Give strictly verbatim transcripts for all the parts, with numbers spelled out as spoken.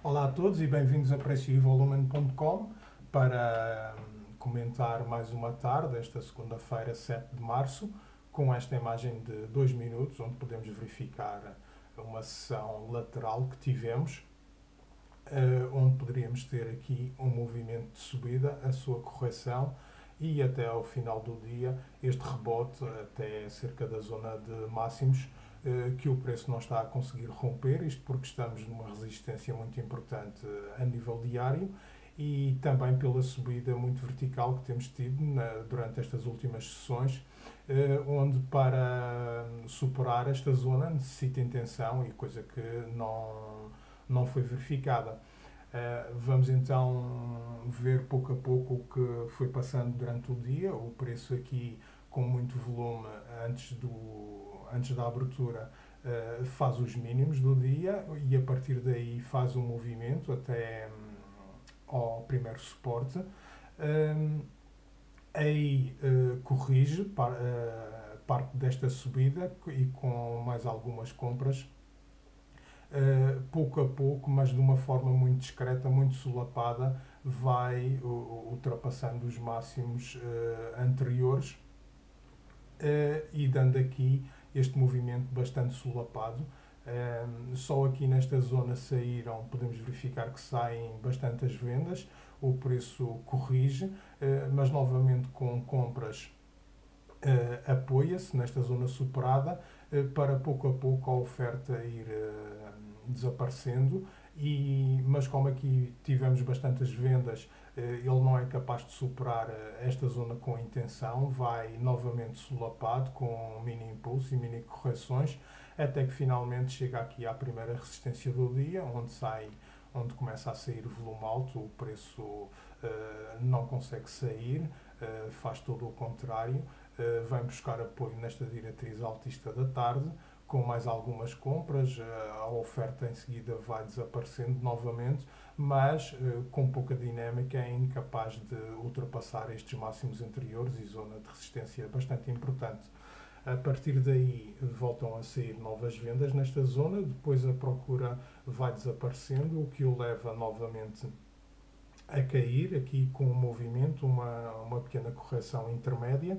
Olá a todos e bem-vindos a preço e volumen ponto com para hum, comentar mais uma tarde, esta segunda-feira, sete de março, com esta imagem de dois minutos, onde podemos verificar uma sessão lateral que tivemos, eh, onde poderíamos ter aqui um movimento de subida, a sua correção e até ao final do dia este rebote até cerca da zona de máximos, eh, que o preço não está a conseguir romper, isto porque estamos numa resistência muito importante a nível diário e também pela subida muito vertical que temos tido na, durante estas últimas sessões, eh, onde para superar esta zona necessita intenção e coisa que não, não foi verificada. Uh, vamos então ver pouco a pouco o que foi passando durante o dia. O preço aqui com muito volume antes, do, antes da abertura uh, faz os mínimos do dia e a partir daí faz um movimento até um, ao primeiro suporte. Um, aí uh, corrige par, uh, parte desta subida e com mais algumas compras, Uh, pouco a pouco, mas de uma forma muito discreta, muito solapada, vai uh, ultrapassando os máximos uh, anteriores, uh, e dando aqui este movimento bastante solapado. Uh, só aqui nesta zona saíram, podemos verificar que saem bastantes vendas, o preço corrige, uh, mas novamente com compras uh, apoia-se nesta zona superada, uh, para pouco a pouco a oferta ir uh, desaparecendo, e, mas como aqui tivemos bastantes vendas, uh, ele não é capaz de superar uh, esta zona com intenção, vai novamente solapado com mini impulso e mini correções, até que finalmente chega aqui à primeira resistência do dia, onde sai onde começa a sair volume alto, o preço uh, não consegue sair, uh, faz todo o contrário, uh, vem buscar apoio nesta diretriz altista da tarde, com mais algumas compras, uh, a oferta em seguida vai desaparecendo novamente, mas uh, com pouca dinâmica, é incapaz de ultrapassar estes máximos anteriores e zona de resistência bastante importante. A partir daí voltam a sair novas vendas nesta zona, depois a procura vai desaparecendo, o que o leva novamente a cair, aqui com um movimento, uma, uma pequena correção intermédia,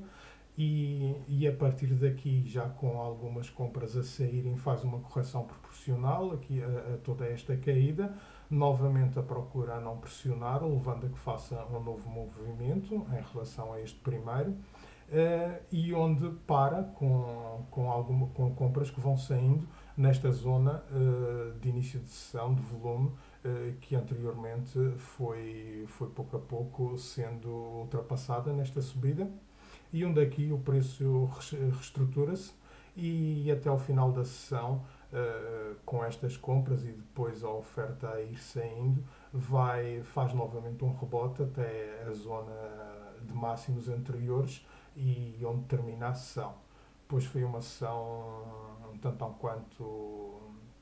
e, e a partir daqui, já com algumas compras a saírem, faz uma correção proporcional aqui a, a toda esta caída, novamente a procura a não pressionar, levando a que faça um novo movimento em relação a este primeiro, Uh, e onde para com, com, alguma, com compras que vão saindo nesta zona uh, de início de sessão de volume, uh, que anteriormente foi, foi pouco a pouco sendo ultrapassada nesta subida, e onde aqui o preço reestrutura-se e até ao final da sessão, uh, com estas compras e depois a oferta a ir saindo, vai, faz novamente um rebote até a zona de máximos anteriores e onde termina a sessão. Depois foi uma sessão um tanto quanto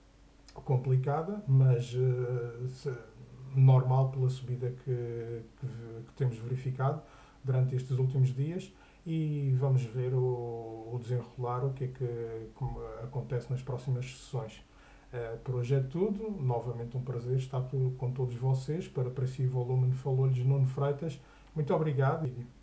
complicada, mas uh, normal pela subida que, que, que, temos verificado durante estes últimos dias, e vamos ver o, o desenrolar, o que é que acontece nas próximas sessões. Uh, por hoje é tudo, novamente um prazer estar com todos vocês. Para Preço e Volume falou-lhes Nuno Freitas. Muito obrigado.